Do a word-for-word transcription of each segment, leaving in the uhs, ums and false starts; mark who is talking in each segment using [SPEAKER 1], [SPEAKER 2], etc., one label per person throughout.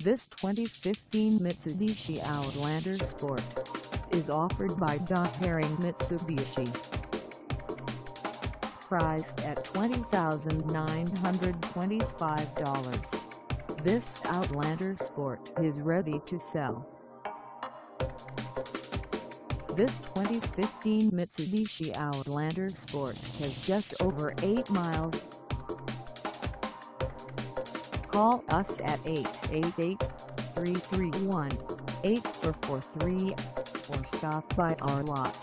[SPEAKER 1] This twenty fifteen Mitsubishi Outlander Sport is offered by D O N HERRING Mitsubishi. Priced at twenty thousand nine hundred twenty-five dollars, this Outlander Sport is ready to sell. This twenty fifteen Mitsubishi Outlander Sport has just over eight miles. Call us at eight eight eight, three three one, eight four four three or stop by our lot.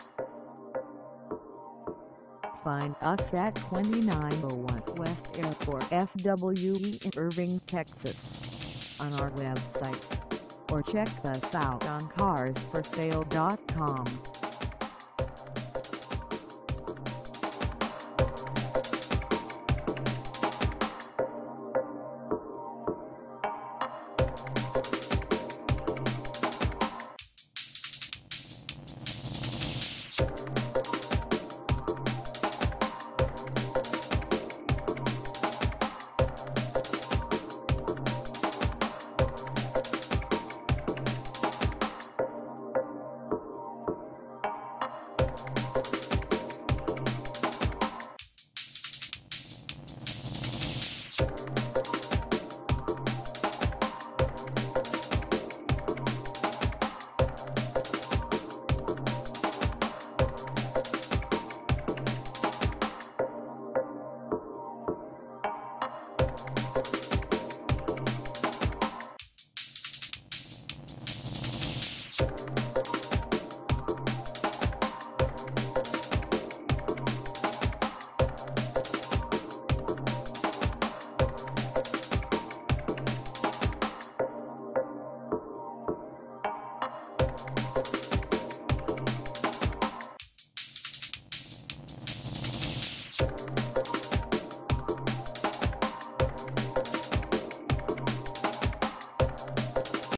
[SPEAKER 1] Find us at twenty-nine oh one West Airport F W Y in Irving, Texas, on our website, or check us out on cars for sale dot com.
[SPEAKER 2] You